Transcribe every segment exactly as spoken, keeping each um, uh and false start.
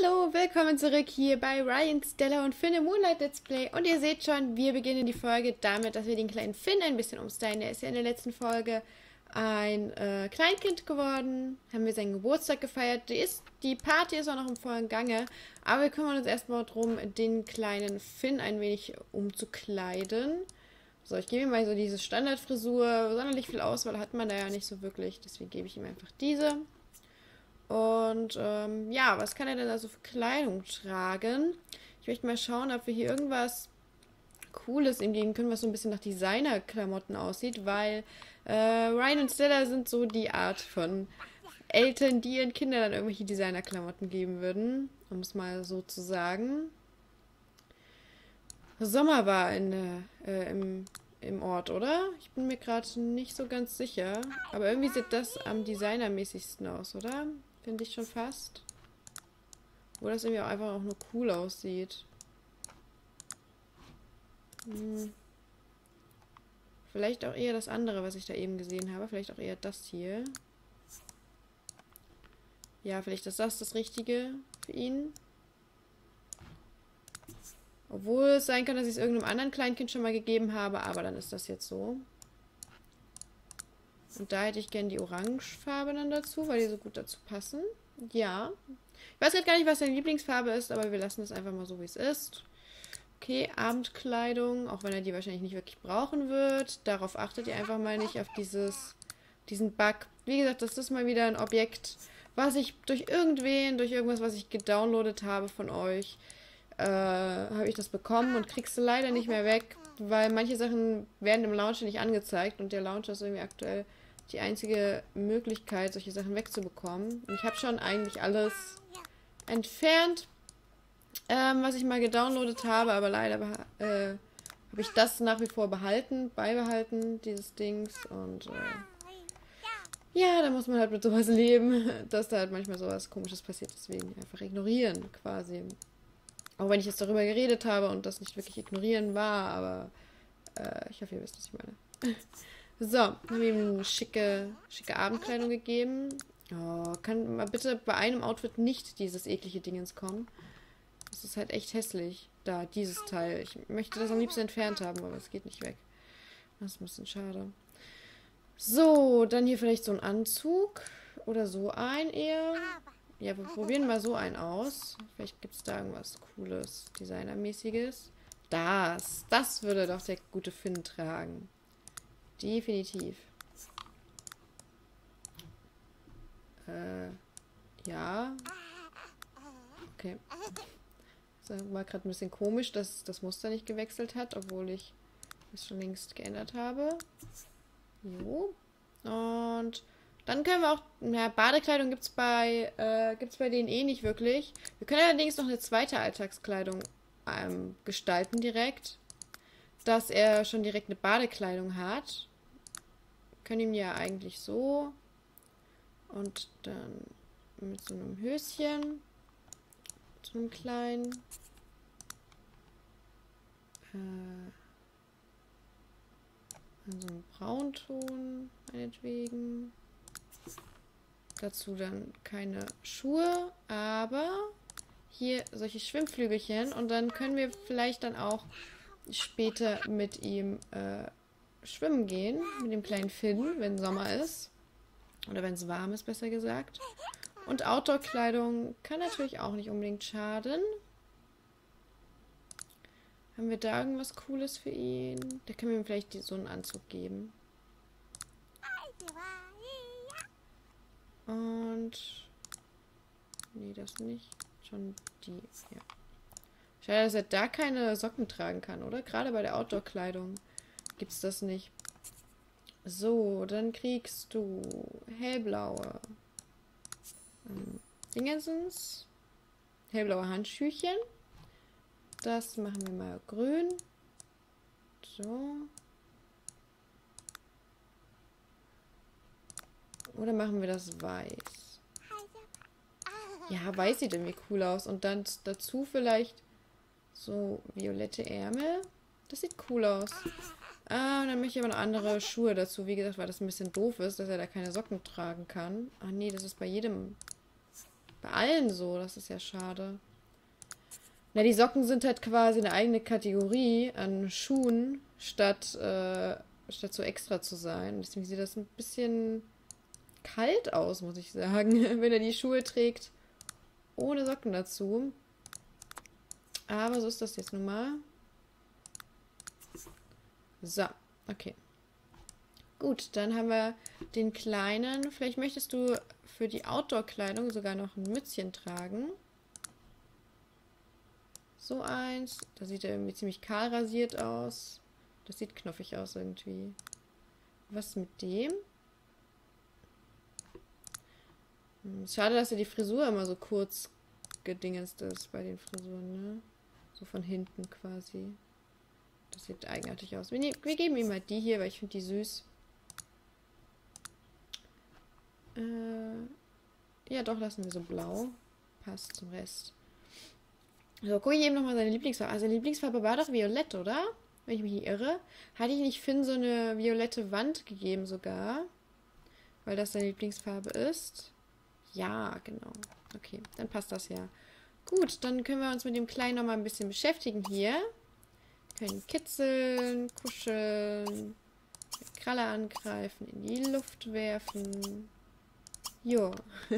Hallo, willkommen zurück hier bei Ryan, Stella und Finn im Moonlight Let's Play. Und ihr seht schon, wir beginnen die Folge damit, dass wir den kleinen Finn ein bisschen umstylen. Er ist ja in der letzten Folge ein äh, Kleinkind geworden, haben wir seinen Geburtstag gefeiert. Die, ist, die Party ist auch noch im vollen Gange, aber wir kümmern uns erstmal darum, den kleinen Finn ein wenig umzukleiden. So, ich gebe ihm mal so diese Standardfrisur. Sonderlich viel Auswahl hat man da ja nicht so wirklich, deswegen gebe ich ihm einfach diese. Und ähm, ja, was kann er denn also für Kleidung tragen? Ich möchte mal schauen, ob wir hier irgendwas Cooles ihm geben können, was so ein bisschen nach Designer-Klamotten aussieht, weil äh, Ryan und Stella sind so die Art von Eltern, die ihren Kindern dann irgendwelche Designer-Klamotten geben würden, um es mal so zu sagen. Sommer war in, äh, im, im Ort, oder? Ich bin mir gerade nicht so ganz sicher, aber irgendwie sieht das am designermäßigsten aus, oder? Finde ich schon fast. Wo das irgendwie auch einfach auch nur cool aussieht. Hm. Vielleicht auch eher das andere, was ich da eben gesehen habe. Vielleicht auch eher das hier. Ja, vielleicht ist das das Richtige für ihn. Obwohl es sein kann, dass ich es irgendeinem anderen Kleinkind schon mal gegeben habe, aber dann ist das jetzt so. Und da hätte ich gern die Orangefarbe dann dazu, weil die so gut dazu passen. Ja. Ich weiß jetzt gar nicht, was seine Lieblingsfarbe ist, aber wir lassen es einfach mal so, wie es ist. Okay, Abendkleidung, auch wenn er die wahrscheinlich nicht wirklich brauchen wird. Darauf achtet ihr einfach mal nicht, auf dieses, diesen Bug. Wie gesagt, das ist mal wieder ein Objekt, was ich durch irgendwen, durch irgendwas, was ich gedownloadet habe von euch, äh, habe ich das bekommen und kriegst du leider nicht mehr weg, weil manche Sachen werden im Launcher nicht angezeigt und der Launcher ist irgendwie aktuell die einzige Möglichkeit, solche Sachen wegzubekommen. Und ich habe schon eigentlich alles entfernt, ähm, was ich mal gedownloadet habe, aber leider äh, habe ich das nach wie vor behalten, beibehalten, dieses Dings. Und äh, ja, da muss man halt mit sowas leben, dass da halt manchmal sowas Komisches passiert, deswegen einfach ignorieren quasi. Auch wenn ich jetzt darüber geredet habe und das nicht wirklich ignorieren war, aber äh, ich hoffe, ihr wisst, was ich meine. So, haben wir ihm eine schicke, schicke Abendkleidung gegeben. Oh, kann mal bitte bei einem Outfit nicht dieses eklige Dingens kommen. Das ist halt echt hässlich. Da, dieses Teil. Ich möchte das am liebsten entfernt haben, aber es geht nicht weg. Das ist ein bisschen schade. So, dann hier vielleicht so ein Anzug. Oder so ein eher. Ja, wir probieren mal so einen aus. Vielleicht gibt es da irgendwas Cooles, Designermäßiges. Das, das würde doch der gute Finn tragen. Definitiv. Äh, ja. Okay. Das war gerade ein bisschen komisch, dass das Muster nicht gewechselt hat, obwohl ich es schon längst geändert habe. Jo. Und dann können wir auch, ja, Badekleidung gibt es bei, äh, gibt's bei denen eh nicht wirklich. Wir können allerdings noch eine zweite Alltagskleidung ähm, gestalten direkt, dass er schon direkt eine Badekleidung hat. Wir können ihm ja eigentlich so und dann mit so einem Höschen, so einem kleinen, äh, in so einem Braunton meinetwegen. Dazu dann keine Schuhe, aber hier solche Schwimmflügelchen und dann können wir vielleicht dann auch später mit ihm äh, schwimmen gehen, mit dem kleinen Finn, wenn Sommer ist. Oder wenn es warm ist, besser gesagt. Und Outdoor-Kleidung kann natürlich auch nicht unbedingt schaden. Haben wir da irgendwas Cooles für ihn? Da können wir ihm vielleicht so einen Anzug geben. Und nee, das nicht. Schon die, ja. Schade, dass er da keine Socken tragen kann, oder? Gerade bei der Outdoor-Kleidung gibt es das nicht. So, dann kriegst du hellblaue ähm, Dingensens. Hellblaue Handschüchen. Das machen wir mal grün. So. Oder machen wir das weiß? Ja, weiß sieht irgendwie cool aus. Und dann dazu vielleicht so violette Ärmel. Das sieht cool aus. Ah, dann möchte ich aber noch andere Schuhe dazu. Wie gesagt, weil das ein bisschen doof ist, dass er da keine Socken tragen kann. Ach nee, das ist bei jedem Bei allen so, das ist ja schade. Na, die Socken sind halt quasi eine eigene Kategorie an Schuhen, statt, äh, statt so extra zu sein. Deswegen sieht das ein bisschen kalt aus, muss ich sagen, wenn er die Schuhe trägt ohne Socken dazu. Aber so ist das jetzt nun mal. So, okay. Gut, dann haben wir den Kleinen. Vielleicht möchtest du für die Outdoor-Kleidung sogar noch ein Mützchen tragen. So eins. Da sieht er irgendwie ziemlich kahl rasiert aus. Das sieht knuffig aus irgendwie. Was mit dem? Hm, schade, dass er die Frisur immer so kurz gedingenst ist bei den Frisuren, ne? So von hinten quasi. Das sieht eigenartig aus. Wir, ne wir geben ihm mal die hier, weil ich finde die süß. Äh, ja, doch, lassen wir so blau. Passt zum Rest. So, gucke ich eben nochmal seine Lieblingsfarbe. Also, seine Lieblingsfarbe war doch violett, oder? Wenn ich mich nicht irre. Hatte ich nicht Finn so eine violette Wand gegeben sogar? Weil das seine Lieblingsfarbe ist? Ja, genau. Okay, dann passt das ja. Gut, dann können wir uns mit dem Kleinen nochmal ein bisschen beschäftigen hier. Wir können kitzeln, kuscheln, Kralle angreifen, in die Luft werfen. Jo.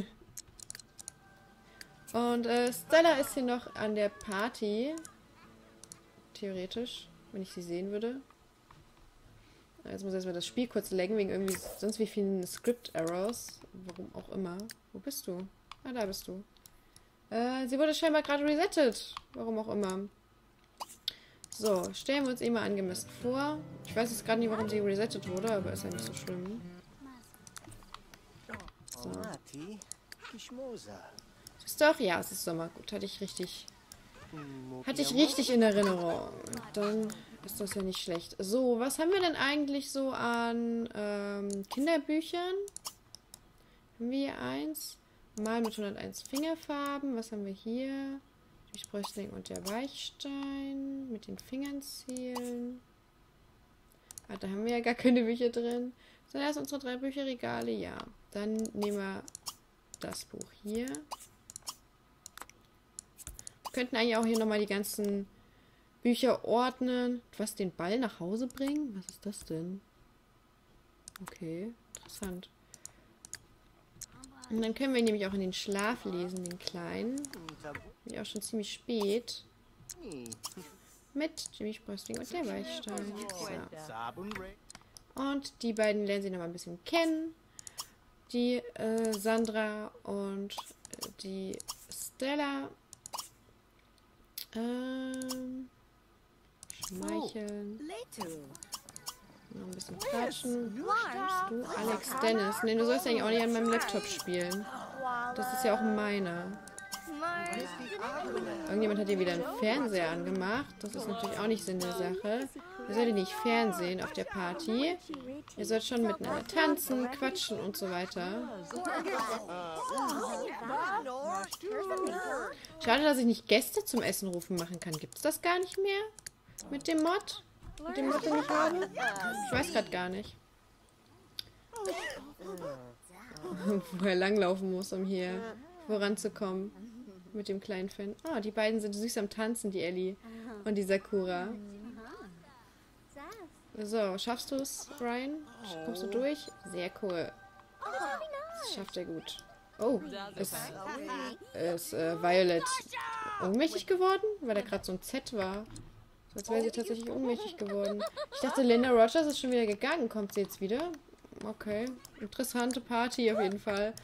Und äh, Stella ist hier noch an der Party. Theoretisch, wenn ich sie sehen würde. Jetzt muss ich erstmal das Spiel kurz laggen, wegen irgendwie sonst wie vielen Script-Errors. Warum auch immer. Wo bist du? Ah, da bist du. Äh, sie wurde scheinbar gerade resettet. Warum auch immer. So, stellen wir uns eben mal angemessen vor. Ich weiß jetzt gerade nicht, warum sie resettet wurde, aber ist ja nicht so schlimm. So. Ist doch, ja, es ist Sommer. Gut, hatte ich richtig. Hatte ich richtig in Erinnerung. Dann ist das ja nicht schlecht. So, was haben wir denn eigentlich so an ähm, Kinderbüchern? Haben wir hier eins? Mal mit hunderteins Fingerfarben. Was haben wir hier? Die Sprössling und der Weichstein. Mit den Fingern zählen. Ah, da haben wir ja gar keine Bücher drin. Sind das unsere drei Bücherregale? Ja. Dann nehmen wir das Buch hier. Wir könnten eigentlich auch hier nochmal die ganzen Bücher ordnen. Was, den Ball nach Hause bringen? Was ist das denn? Okay, interessant. Und dann können wir ihn nämlich auch in den Schlaf lesen, den Kleinen. Wird auch schon ziemlich spät. Mit Jimmy Sprössling und der Weichstein. So. Und die beiden lernen sie noch mal ein bisschen kennen. Die äh, Sandra und äh, die Stella. Ähm, schmeicheln. Noch ein bisschen quatschen. Du, Alex Dennis. Ne, du sollst eigentlich auch nicht an meinem Laptop spielen. Das ist ja auch meiner. Irgendjemand hat hier wieder einen Fernseher angemacht. Das ist natürlich auch nicht Sinn der Sache. Ihr solltet nicht fernsehen auf der Party. Ihr sollt schon miteinander tanzen, quatschen und so weiter. Schade, dass ich nicht Gäste zum Essen rufen machen kann. Gibt es das gar nicht mehr? Mit dem Mod? Mit dem Mod, den ich habe? Ich weiß gerade gar nicht. Wo er langlaufen muss, um hier voranzukommen. Mit dem kleinen Fan. Oh, die beiden sind süß am Tanzen, die Ellie und die Sakura. So, schaffst du es, Ryan? Kommst du durch? Sehr cool. Das schafft er gut. Oh, ist, ist äh, Violet ohnmächtig geworden? Weil da gerade so ein Z war. So, als wäre sie tatsächlich ohnmächtig geworden. Ich dachte, Linda Rogers ist schon wieder gegangen. Kommt sie jetzt wieder? Okay. Interessante Party auf jeden Fall.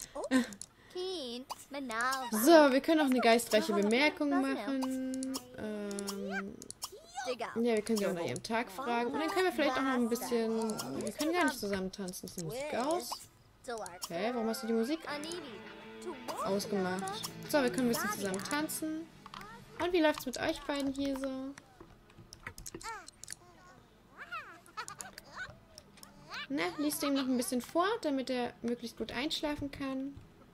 So, wir können auch eine geistreiche Bemerkung machen. Ähm, ja, wir können sie auch nach ihrem Tag fragen. Und dann können wir vielleicht auch noch ein bisschen... Wir können gar nicht zusammen tanzen. Ist die Musik aus? Okay, warum hast du die Musik ausgemacht? So, wir können ein bisschen zusammen tanzen. Und wie läuft's mit euch beiden hier so? Na, liest du ihm noch ein bisschen vor, damit er möglichst gut einschlafen kann.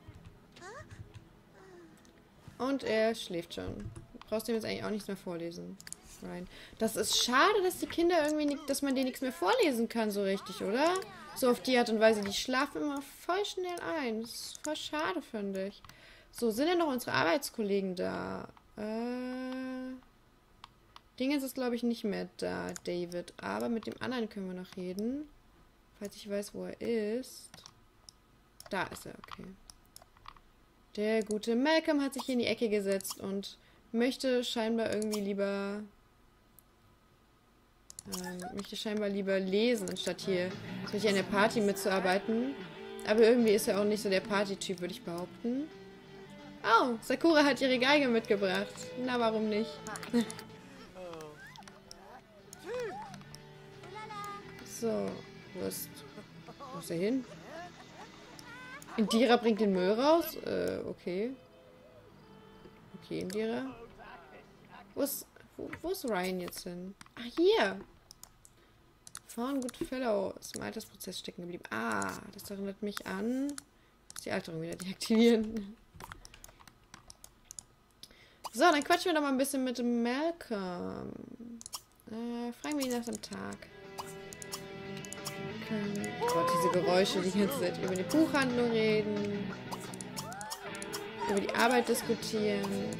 Und er schläft schon. Du brauchst ihm jetzt eigentlich auch nichts mehr vorlesen. Ryan. Das ist schade, dass die Kinder irgendwie, nicht, dass man denen nichts mehr vorlesen kann, so richtig, oder? So auf die Art und Weise. Die schlafen immer voll schnell ein. Das ist voll schade, finde ich. So, sind denn noch unsere Arbeitskollegen da? Äh, Dingens ist, glaube ich, nicht mehr da, David. Aber mit dem anderen können wir noch reden. Falls ich weiß, wo er ist. Da ist er, okay. Der gute Malcolm hat sich hier in die Ecke gesetzt und möchte scheinbar irgendwie lieber... Ähm, möchte scheinbar lieber lesen, anstatt hier solch an der Party mitzuarbeiten. Aber irgendwie ist er auch nicht so der Party-Typ, würde ich behaupten. Oh, Sakura hat ihre Geige mitgebracht. Na, warum nicht? So, wo ist... Wo ist er hin? Indira bringt den Müll raus? Äh, okay. Okay, Indira. Wo ist... Wo, wo ist Ryan jetzt hin? Ach, hier! Found Goodfellow ist im Altersprozess stecken geblieben. Ah, das erinnert mich an... Die Alterung wieder deaktivieren. So, dann quatschen wir doch mal ein bisschen mit Malcolm. Äh, fragen wir ihn nach dem Tag. Okay. Gott, diese Geräusche die ganze Zeit. Über die Buchhandlung reden. Über die Arbeit diskutieren.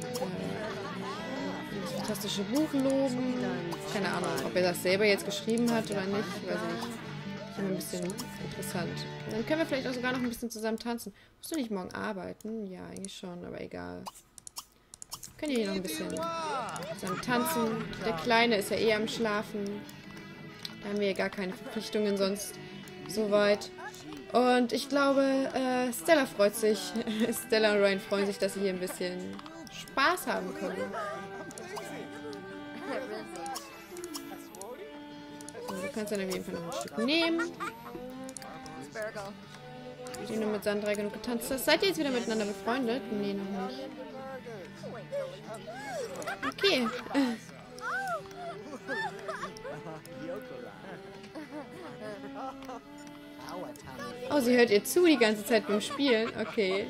Äh, das fantastische Buch loben. Keine Ahnung, ob er das selber jetzt geschrieben hat oder nicht. Ich weiß nicht. Das ist immer ein bisschen interessant. Und dann können wir vielleicht auch sogar noch ein bisschen zusammen tanzen. Musst du nicht morgen arbeiten? Ja, eigentlich schon, aber egal. Können wir hier noch ein bisschen zusammen tanzen. Der Kleine ist ja eh am Schlafen. Da haben wir ja gar keine Verpflichtungen sonst soweit. Und ich glaube, äh, Stella freut sich. Stella und Ryan freuen sich, dass sie hier ein bisschen Spaß haben können. So, du kannst dann auf jeden Fall noch ein Stück nehmen. Die nur mit Sandra genug getanzt hast. Seid ihr jetzt wieder miteinander befreundet? Nee, noch nicht. Okay. Oh, sie hört ihr zu die ganze Zeit beim Spielen. Okay.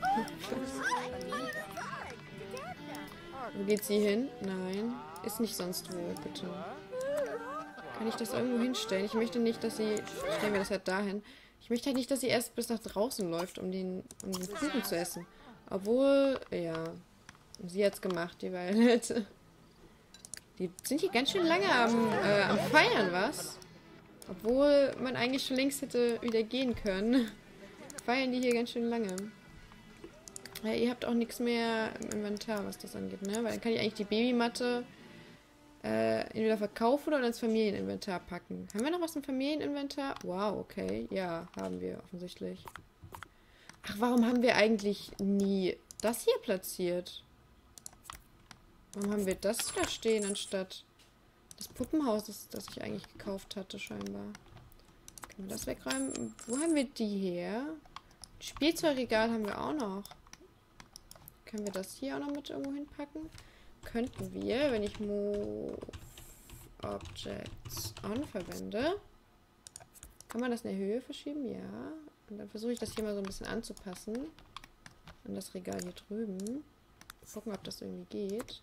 Wo geht sie hin? Nein. Ist nicht sonst wo, bitte. Kann ich das irgendwo hinstellen? Ich möchte nicht, dass sie... Stellen wir das halt dahin. Ich möchte halt nicht, dass sie erst bis nach draußen läuft, um den, um den Kuchen zu essen. Obwohl, ja... Sie hat's gemacht, die Violet. Die sind hier ganz schön lange am, äh, am Feiern, was? Obwohl man eigentlich schon längst hätte wieder gehen können. Feiern die hier ganz schön lange. Ja, ihr habt auch nichts mehr im Inventar, was das angeht, ne? Weil dann kann ich eigentlich die Babymatte äh, entweder verkaufen oder ins Familieninventar packen. Haben wir noch was im Familieninventar? Wow, okay. Ja, haben wir offensichtlich. Ach, warum haben wir eigentlich nie das hier platziert? Warum haben wir das da stehen, anstatt das Puppenhaus, das, das ich eigentlich gekauft hatte, scheinbar? Können wir das wegräumen? Wo haben wir die her? Spielzeugregal haben wir auch noch. Können wir das hier auch noch mit irgendwo hinpacken? Könnten wir, wenn ich Move Objects On verwende. Kann man das in der Höhe verschieben? Ja. Und dann versuche ich das hier mal so ein bisschen anzupassen. An das Regal hier drüben. Gucken, ob das irgendwie geht.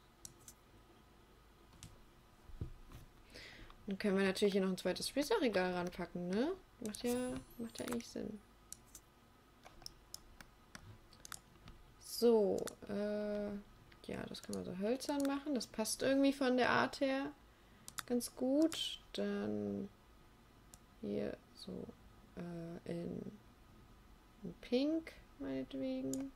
Dann können wir natürlich hier noch ein zweites Spielzeugregal ranpacken, ne? Macht ja, macht ja eigentlich Sinn. So, äh, ja, das kann man so hölzern machen. Das passt irgendwie von der Art her ganz gut. Dann hier so äh, in, in Pink, meinetwegen.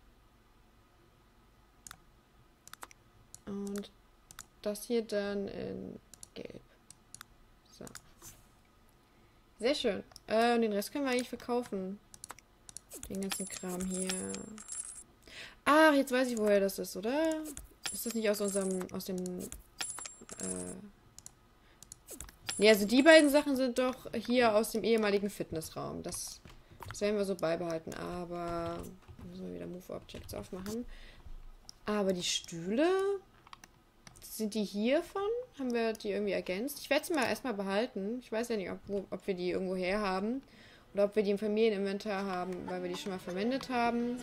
Und das hier dann in Gelb. So. Sehr schön. Äh, und den Rest können wir eigentlich verkaufen. Den ganzen Kram hier. Ach, jetzt weiß ich, woher das ist, oder? Ist das nicht aus unserem, aus dem, äh... Ne, also die beiden Sachen sind doch hier aus dem ehemaligen Fitnessraum. Das, das werden wir so beibehalten, aber... Müssen wir wieder Move Objects aufmachen. Aber die Stühle... Sind die hiervon? Haben wir die irgendwie ergänzt? Ich werde sie mal erstmal behalten. Ich weiß ja nicht, ob, wo, ob wir die irgendwo her haben. Oder ob wir die im Familieninventar haben, weil wir die schon mal verwendet haben.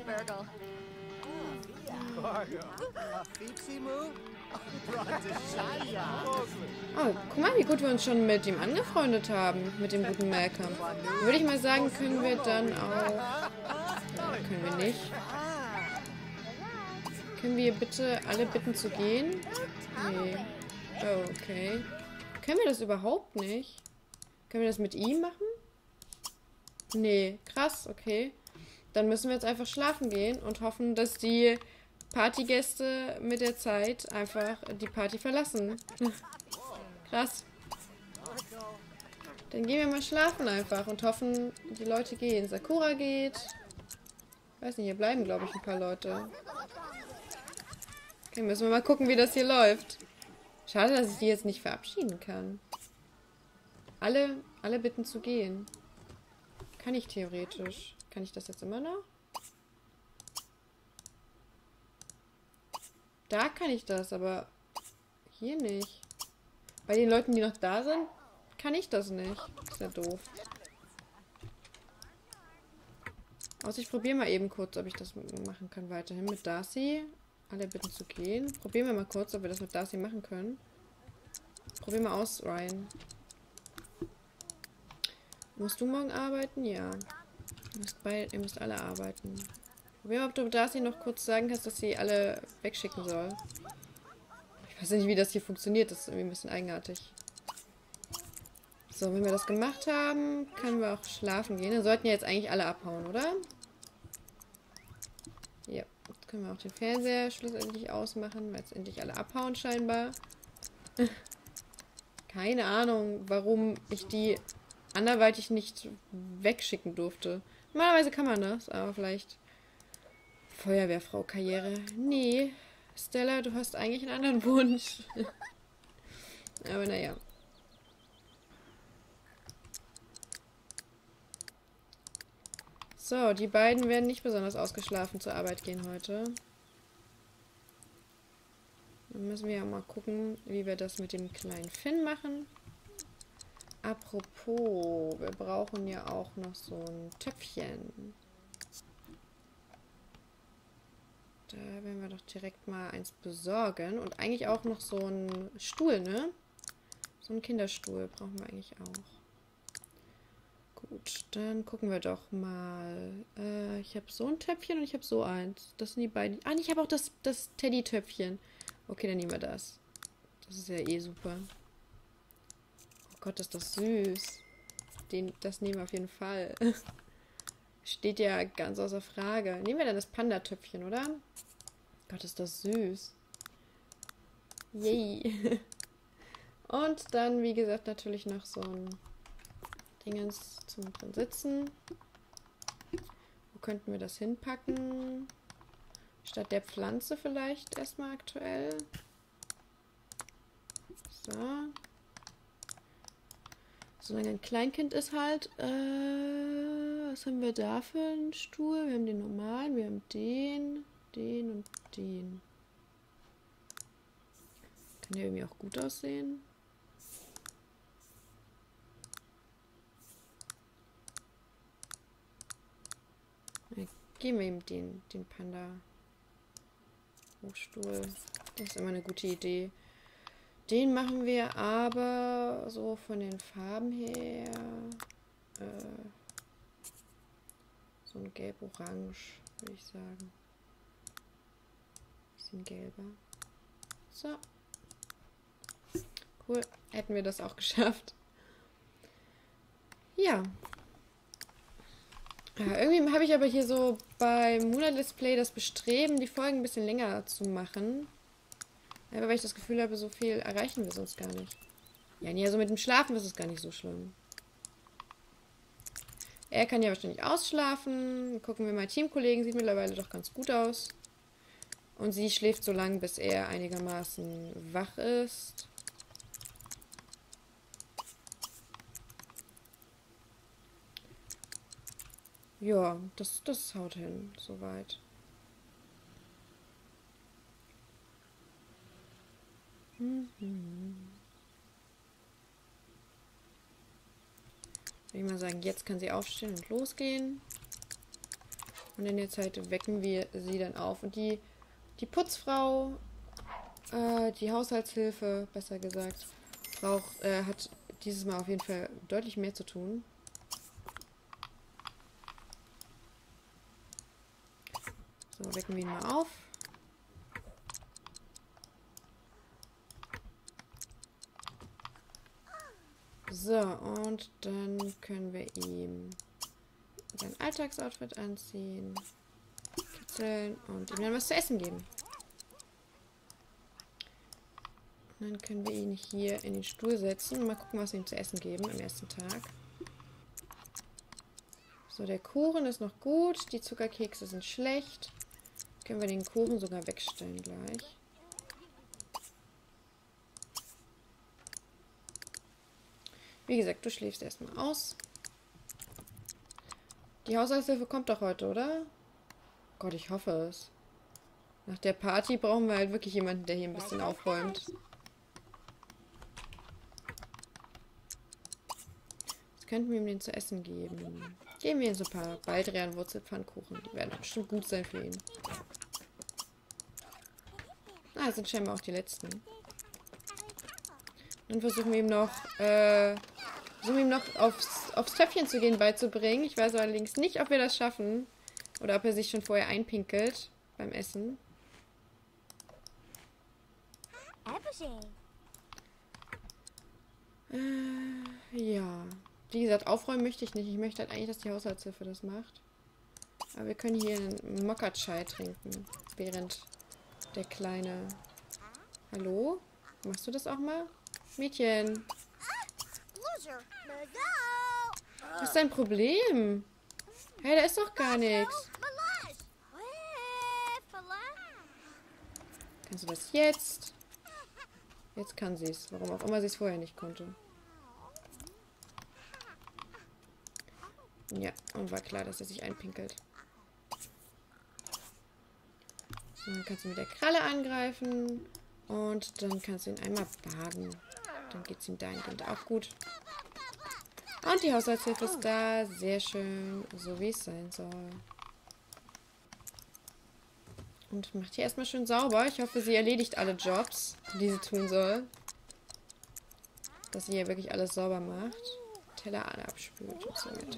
Oh, guck mal, wie gut wir uns schon mit ihm angefreundet haben. Mit dem guten Malcolm. Würde ich mal sagen, können wir dann auch... Äh, können wir nicht. Können wir bitte alle bitten zu gehen? Nee. Oh, okay. Können wir das überhaupt nicht? Können wir das mit ihm machen? Nee. Krass, okay. Dann müssen wir jetzt einfach schlafen gehen und hoffen, dass die Partygäste mit der Zeit einfach die Party verlassen. Krass. Dann gehen wir mal schlafen einfach und hoffen, die Leute gehen. Sakura geht. Weiß nicht, hier bleiben, glaube ich, ein paar Leute. Okay, müssen wir mal gucken, wie das hier läuft. Schade, dass ich die jetzt nicht verabschieden kann. Alle, alle bitten zu gehen. Kann ich theoretisch. Kann ich das jetzt immer noch? Da kann ich das, aber hier nicht. Bei den Leuten, die noch da sind, kann ich das nicht. Ist ja doof. Also ich probiere mal eben kurz, ob ich das machen kann weiterhin mit Darcy. Alle bitten zu gehen. Probieren wir mal kurz, ob wir das mit Darcy machen können. Probieren wir aus, Ryan. Musst du morgen arbeiten? Ja. Ihr müsst, bei, ihr müsst alle arbeiten. Probieren wir, ob du Darcy noch kurz sagen kannst, dass sie alle wegschicken soll. Ich weiß nicht, wie das hier funktioniert. Das ist irgendwie ein bisschen eigenartig. So, wenn wir das gemacht haben, können wir auch schlafen gehen. Dann sollten ja jetzt eigentlich alle abhauen, oder? Ja, jetzt können wir auch den Fernseher schlussendlich ausmachen, weil jetzt endlich alle abhauen scheinbar. Keine Ahnung, warum ich die anderweitig nicht wegschicken durfte. Normalerweise kann man das, aber vielleicht Feuerwehrfrau-Karriere. Nee, Stella, du hast eigentlich einen anderen Wunsch. Aber naja. So, die beiden werden nicht besonders ausgeschlafen zur Arbeit gehen heute. Dann müssen wir ja mal gucken, wie wir das mit dem kleinen Finn machen. Apropos, wir brauchen ja auch noch so ein Töpfchen. Da werden wir doch direkt mal eins besorgen. Und eigentlich auch noch so ein Stuhl, ne? So ein Kinderstuhl brauchen wir eigentlich auch. Gut, dann gucken wir doch mal. Äh, ich habe so ein Töpfchen und ich habe so eins. Das sind die beiden. Ah, ich habe auch das, das Teddy-Töpfchen. Okay, dann nehmen wir das. Das ist ja eh super. Oh Gott, ist das süß. Den, das nehmen wir auf jeden Fall. Steht ja ganz außer Frage. Nehmen wir dann das Panda-Töpfchen, oder? Gott, ist das süß. Yay. Und dann, wie gesagt, natürlich noch so ein Dingens zum drin sitzen. Wo könnten wir das hinpacken? Statt der Pflanze vielleicht erstmal aktuell. So. Solange ein Kleinkind ist halt. Äh, was haben wir da für einen Stuhl? Wir haben den normalen, wir haben den, den und den. Kann der irgendwie auch gut aussehen? Ja, geben wir ihm den, den Panda. Hochstuhl. Das ist immer eine gute Idee. Den machen wir aber so von den Farben her. Äh, so ein gelb-orange, würde ich sagen. Bisschen gelber. So. Cool. Hätten wir das auch geschafft. Ja. Ja, irgendwie habe ich aber hier so beim Moonlight Let's Play das Bestreben, die Folgen ein bisschen länger zu machen. Aber weil ich das Gefühl habe, so viel erreichen wir sonst gar nicht. Ja, nee, also mit dem Schlafen ist es gar nicht so schlimm. Er kann ja wahrscheinlich ausschlafen. Gucken wir mal, Teamkollegen sieht mittlerweile doch ganz gut aus. Und sie schläft so lange, bis er einigermaßen wach ist. Ja, das, das haut hin, soweit. Mhm. Würde ich mal sagen, jetzt kann sie aufstehen und losgehen. Und in der Zeit wecken wir sie dann auf. Und die, die Putzfrau, äh, die Haushaltshilfe, besser gesagt, braucht, äh, hat dieses Mal auf jeden Fall deutlich mehr zu tun. So, wecken wir ihn mal auf. So, und dann können wir ihm sein Alltagsoutfit anziehen, kitzeln und ihm dann was zu essen geben. Und dann können wir ihn hier in den Stuhl setzen und mal gucken, was wir ihm zu essen geben am ersten Tag. So, der Kuchen ist noch gut, die Zuckerkekse sind schlecht. Können wir den Kuchen sogar wegstellen gleich. Wie gesagt, du schläfst erstmal aus. Die Haushaltshilfe kommt doch heute, oder? Gott, ich hoffe es. Nach der Party brauchen wir halt wirklich jemanden, der hier ein bisschen aufräumt. Was könnten wir ihm denn zu essen geben? Geben wir ihm so ein paar Baldrian-Wurzelpfannkuchen. Die werden bestimmt gut sein für ihn. Ah, das sind scheinbar auch die letzten. Dann versuchen wir ihm noch, äh, versuchen wir ihm noch aufs, aufs Töpfchen zu gehen beizubringen. Ich weiß allerdings nicht, ob wir das schaffen. Oder ob er sich schon vorher einpinkelt beim Essen. Äh, ja. Wie gesagt, aufräumen möchte ich nicht. Ich möchte halt eigentlich, dass die Haushaltshilfe das macht. Aber wir können hier einen Mokka-Chai trinken. Während der Kleine... Hallo? Machst du das auch mal? Mädchen. Was ist dein Problem? Hey, da ist doch gar nichts. Kannst du das jetzt? Jetzt kann sie es. Warum auch immer sie es vorher nicht konnte. Ja, und war klar, dass er sich einpinkelt. So, dann kannst du mit der Kralle angreifen. Und dann kannst du ihn einmal baden. Dann geht es ihm dahingehend auch gut. Und die Haushaltshilfe ist da. Sehr schön. So wie es sein soll. Und macht hier erstmal schön sauber. Ich hoffe, sie erledigt alle Jobs, die sie tun soll. Dass sie hier wirklich alles sauber macht. Teller alle abspült und so weiter.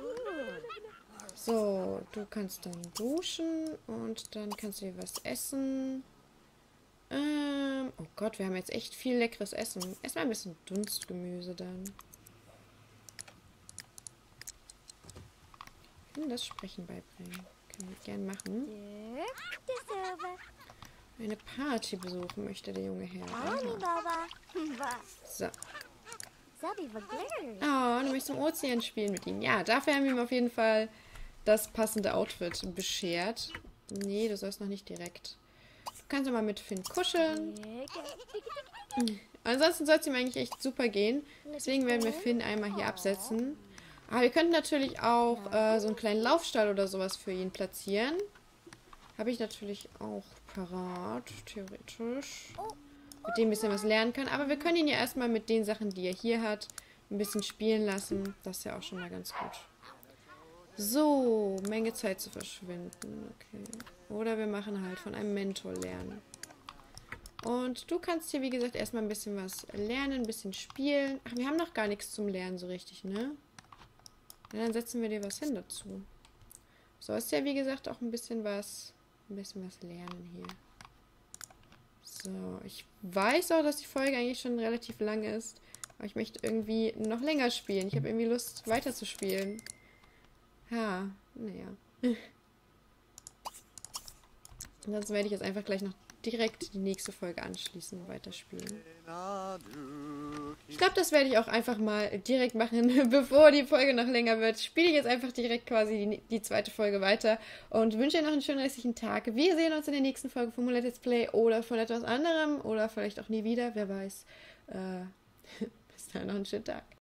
So, du kannst dann duschen. Und dann kannst du hier was essen. Ähm, oh Gott, wir haben jetzt echt viel leckeres Essen. Erstmal ein bisschen Dunstgemüse dann. Können das Sprechen beibringen. Können wir gern machen. Eine Party besuchen möchte der junge Herr. Aha. So. Oh, du möchtest im Ozean spielen mit ihm. Ja, dafür haben wir ihm auf jeden Fall das passende Outfit beschert. Nee, du sollst noch nicht direkt. Du kannst ja mal mit Finn kuscheln. Ansonsten soll es ihm eigentlich echt super gehen. Deswegen werden wir Finn einmal hier absetzen. Aber wir könnten natürlich auch äh, so einen kleinen Laufstall oder sowas für ihn platzieren. Habe ich natürlich auch parat, theoretisch. Mit dem ein bisschen was lernen kann. Aber wir können ihn ja erstmal mit den Sachen, die er hier hat, ein bisschen spielen lassen. Das ist ja auch schon mal ganz gut. So, Menge Zeit zu verschwinden. Okay. Oder wir machen halt von einem Mentor lernen. Und du kannst hier, wie gesagt, erstmal ein bisschen was lernen, ein bisschen spielen. Ach, wir haben noch gar nichts zum Lernen so richtig, ne? Ja, dann setzen wir dir was hin dazu. So ist ja, wie gesagt, auch ein bisschen was, ein bisschen was lernen hier. So, ich weiß auch, dass die Folge eigentlich schon relativ lang ist. Aber ich möchte irgendwie noch länger spielen. Ich habe irgendwie Lust, weiter zu spielen. Ja, naja. Ansonsten werde ich jetzt einfach gleich noch direkt die nächste Folge anschließen und weiterspielen. Ich glaube, das werde ich auch einfach mal direkt machen, bevor die Folge noch länger wird. Spiele ich jetzt einfach direkt quasi die, die zweite Folge weiter und wünsche dir noch einen schönen restlichen Tag. Wir sehen uns in der nächsten Folge von Moonlight Let's Play oder von etwas anderem oder vielleicht auch nie wieder, wer weiß. Äh, bis dann, noch einen schönen Tag.